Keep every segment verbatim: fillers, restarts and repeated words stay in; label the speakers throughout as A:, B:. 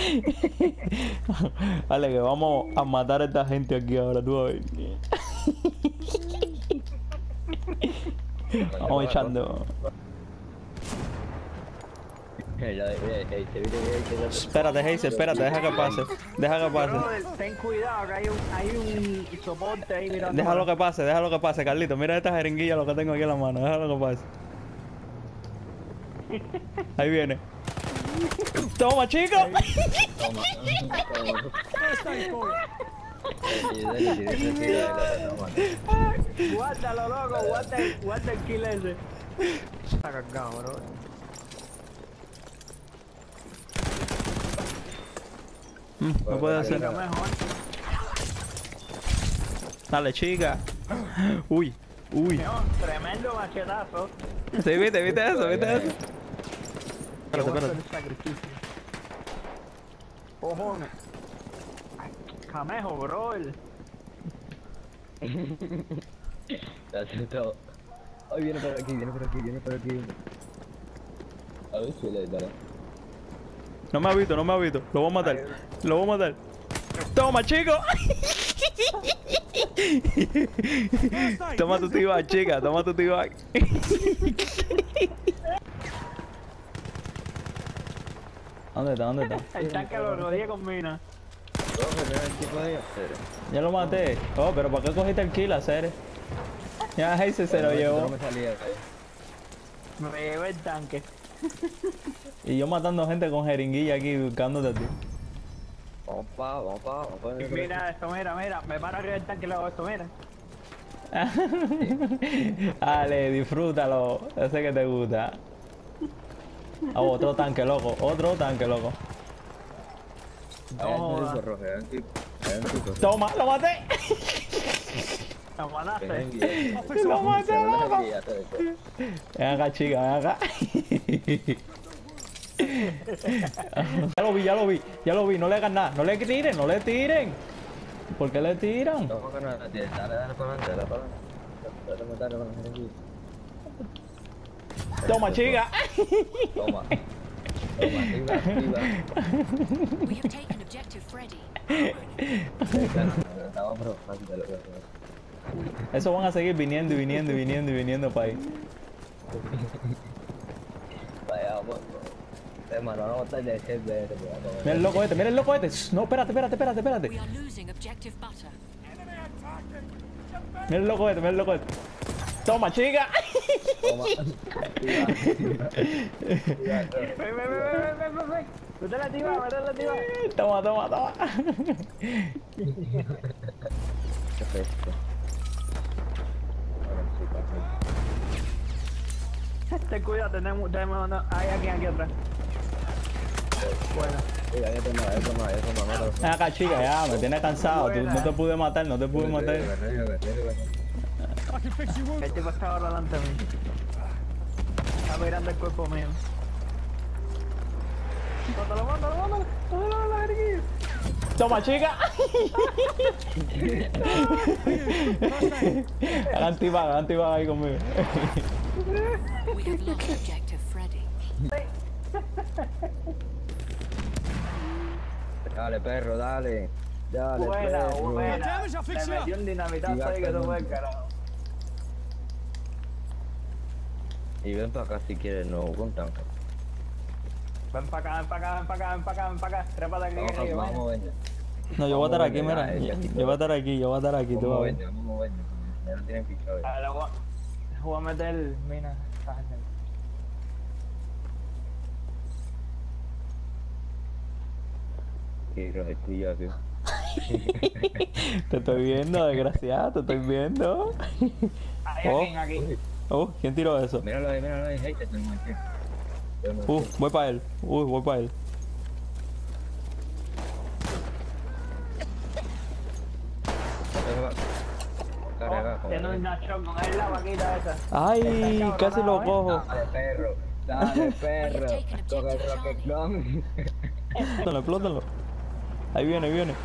A: Vale, que vamos a matar a esta gente aquí ahora, tú a ver. Vamos echando. Espérate, Haze, espérate, deja que pase. Deja que pase.
B: Ten cuidado, que hay un, hay un soporte ahí mirando.
A: Déjalo que pase, déjalo que pase, Carlito. Mira esta jeringuilla lo que tengo aquí en la mano. Déjalo que pase. Ahí viene. Toma, chico.
C: Toma.
B: Guárdalo, loco, guarda, guarda el kill ese. Está cargado, bro.
A: Mm, no puede hacer. Dale, chica. Uy, uy.
B: Tremendo machetazo.
A: Sí, viste, viste eso, viste eso. Espérate, espérate.
B: Cojones. Camejo, bro.
C: Te asustó. Ay, viene por aquí, viene por aquí, viene por aquí. A ver si le dará.
A: No me ha visto, no me ha visto. Lo voy a matar. Lo voy a matar. Toma, chico. Toma tu tiba, chica. Toma tu tiba. ¿Dónde está? ¿Dónde está?
B: El tanque lo rodeé con mina.
A: Ya lo maté. Oh, pero ¿para qué cogiste el kill, Ceres? Ya Haze se lo llevó.
B: Me llevé el tanque.
A: Y yo matando gente con jeringuilla aquí buscándote a ti.
C: Vamos pa, vamos pa, vamos pa.
B: Mira esto, mira, mira. Me paro arriba del tanque y le hago esto, mira.
A: Dale, disfrútalo. Yo sé que te gusta. Oh, otro tanque, loco. Otro tanque, loco.
B: No,
A: Toma, lo maté.
B: Lo mataste.
A: Lo maté, loco. Ven acá, chica, ven acá. Ya lo vi, ya lo vi, ya lo vi. No le hagan nada. No le tiren, no le tiren. ¿Por qué le tiran?
C: No, no, no, dale, dale para adelante, dale para adelante. Dale, dale, dale, dale.
A: Toma, chica.
C: Toma. Toma, arriba, arriba.
D: We have taken objective Freddy.
A: Eso van a seguir viniendo y viniendo y viniendo y viniendo para ahí.
C: Vaya, vamos. Hermano, no está de ese de
A: Mira el loco este, mira el loco este. No, espérate, espérate, espérate, espérate.
D: We are losing objective butter.
A: Mira el loco este, mira el loco este. Toma, chica.
C: Toma.
B: Ven, ven, ven, ven, ven, ven, ven. Mete la tiba, mete la tiba.
A: Toma, toma, toma.
C: Qué fresco.
B: Ten cuidado, tenemos, tenemos, no, hay alguien aquí atrás. Bueno.
C: Mira, ya toma, ya toma, ya toma, mátalo.
A: Ven acá, chica, ya, me tienes cansado. Tú, no te pude matar, no te pude matar.
B: El tipo está ahora delante de mí. Está mirando el cuerpo mío. Mándalo, mándalo, mándalo. Mándalo, la verguilla.
A: Toma, chica. Hagan tiba, hagan tiba ahí conmigo.
D: We have lost objective Freddy.
C: Dale, perro, dale. Dale,
B: Buena,
C: perro.
B: buena. Me metió un dinamitazo ahí que no fue el carajo.
C: Y ven para acá si quieres, no, con tanque.
B: Ven para acá, ven para acá, ven para acá, ven para acá, ven para acá. Trépate aquí,
C: Vamos,
B: que yo
C: vamos,
B: vaya.
C: ven.
A: No, yo voy a estar aquí,
C: Vamos,
A: mira.
C: ven,
A: Yo,
C: ven,
A: yo voy a estar aquí, yo voy a estar aquí, tú vas
C: Vamos,
A: a ver.
C: ven, vamos, ven. Ya lo tienen fichado.
B: A ver, le voy a- le voy a meter mina. esta gente.
C: Y los estudios, tío.
A: Te estoy viendo, desgraciado, te estoy viendo.
B: Hay
A: Oh.
B: alguien aquí.
A: Oh, ¿quién tiró eso?
C: Míralo ahí, míralo ahí, hey, te tengo aquí.
A: Uh, voy para él. Uy, voy para él.
B: Tiene una shotgun, es la vaquita esa.
A: Ay, casi lo cojo.
C: Dale, perro. Dale, perro. Coge el rocket clone.
A: Explótalo, explótalo. Ahí viene, ahí viene.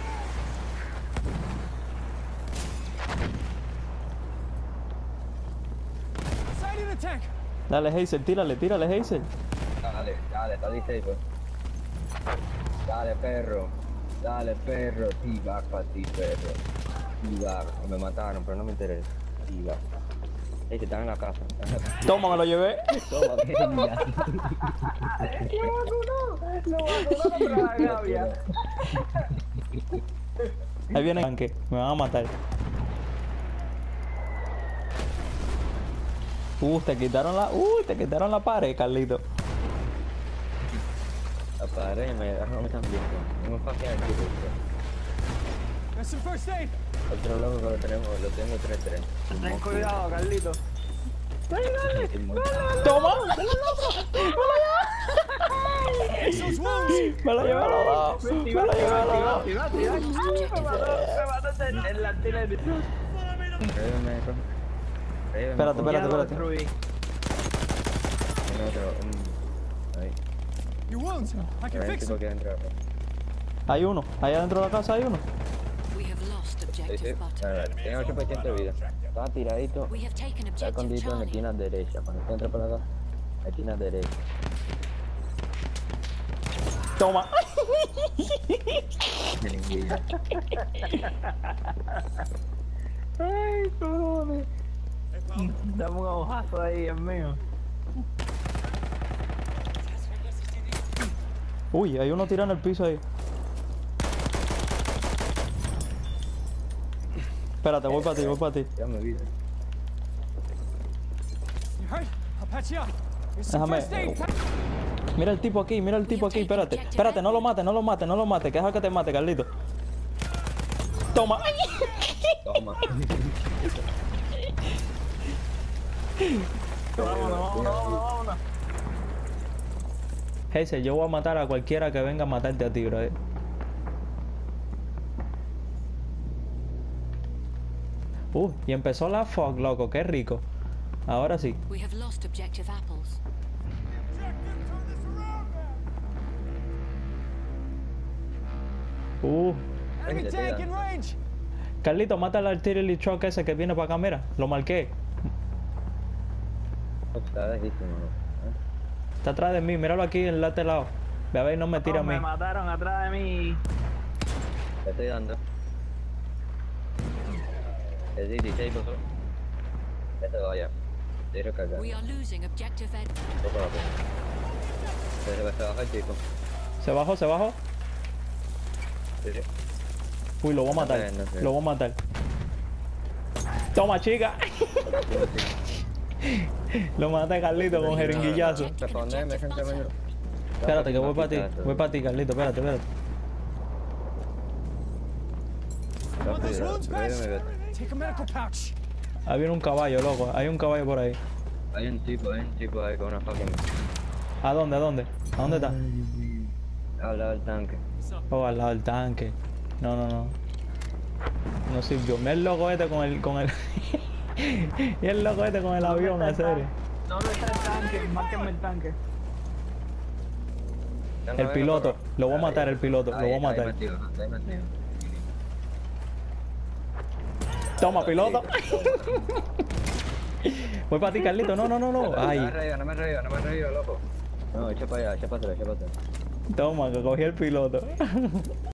A: Dale, Hazel, tírale, tírale, Hazel.
C: Dale, dale, está listo ahí, pues. Dale, perro. Dale, perro. T-Bag para ti, perro. T-Bag. Me mataron, pero no me interesa. T-Bag. Ey, que están en la casa. Están en la casa.
A: Toma, me lo llevé.
C: Toma, que ya.
B: Lo vacunó. Lo vacunó contra la gavia.
A: Ahí viene el tanque. Me van a matar. Uh, te quitaron la... Uh, te quitaron la pared, Carlito.
C: La pared me agarró también. No me fucking aquí.
E: There's some first aid.
C: Otro loco que lo tenemos, lo tengo tres tres.
B: Ten cuidado, Carlito. Dale, dale.
A: ¡Toma!
E: Esos wounds.
A: ¡Me lo llevé a los dos! ¡Me lo llevé a los dos!
B: Me mató, me mató en en la artillería.
C: Revíveme, hijo. Revíveme.
A: Espérate,
C: por
A: espérate,
C: favor.
A: espérate.
B: Rubí.
C: Tiene otro, un... Ahí.
E: Your wounds. I can
C: Hay un
E: fix
C: tipo
E: them.
C: que entra.
A: Hay uno. Ahí adentro de la casa hay uno.
D: We have lost
C: Sí, sí.
D: objective butter.
C: Tiene ocho por ciento de vida. Está tiradito.
D: We have taken
C: Está
D: objective
C: escondido en la
D: Charlie.
C: esquina derecha. Cuando usted entra por acá, la esquina derecha.
A: Toma.
C: Jeringuilla.
B: Ay, cojones. Dame un agujazo ahí, Dios mío.
A: Uy, hay uno tirado en el piso ahí. Espérate, voy para ti, voy para ti.
C: Ya me vi.
E: You hurt? I'll patch you up. Here's some
A: Déjame.
E: first aid.
A: Mira el tipo aquí, mira el tipo aquí, espérate. Espérate, no lo mates, no lo mates, no lo mates. Que deja que te mate, Carlito. Toma.
C: Toma.
B: Vámonos, vámonos, vámonos, vámonos.
A: Ese, yo voy a matar a cualquiera que venga a matarte a ti, bro. Uh, y empezó la fog, loco, qué rico. Ahora sí.
D: We have lost objective apples.
A: Uh,
E: Enemy
C: Ahí te
E: tank
C: tiran.
E: in range.
A: Carlito, mata al artillery truck ese que viene para acá, mira. Lo marqué.
C: Está lejísimo, ¿no? ¿Eh?
A: Está atrás de mí, míralo aquí en el este lado. Ve a ver, no me tira a
B: Oh,
A: mí.
B: me mataron atrás de mí.
C: Le estoy dando. Es dieciséis, por favor. Ya te vaya. Estoy recargando.
D: We are losing objective Ed.
C: Poco a poco. Se va a bajar el tipo.
A: Se bajó, se bajó.
C: Sí, sí.
A: Uy, lo voy a matar.
C: No sé, no sé.
A: Lo voy a matar. Toma, chica. Lo maté, Carlito, con jeringuillazo.
C: Respondeme, gente medio.
A: Espérate, que voy para ti. Voy para ti, Carlito. Espérate, espérate.
E: Want those wounds patched?
C: Revíveme,
E: Take a medical pouch.
A: Ahí viene un caballo, loco. Hay un caballo por ahí.
C: Hay un tipo, hay un tipo ahí con una fucking...
A: ¿A dónde? ¿A dónde? ¿A dónde está?
C: Al lado del tanque.
A: Oh, al lado del tanque. No, no, no. No sirvió. Mira el loco este con el... con el... y el loco este con el avión, en serio.
B: ¿Dónde está el tanque? Márquenme el tanque.
A: El piloto. Lo voy a matar, el piloto. Lo voy a matar.
C: Ahí metido, ahí metido.
A: Toma, piloto. Voy para ti, Carlito. No, no, no, no.
C: No me
A: Ay.
C: reído, no me reído, no me reído, loco. No, echa para allá, echa para atrás, echa para atrás.
A: Toma, que cogí el piloto.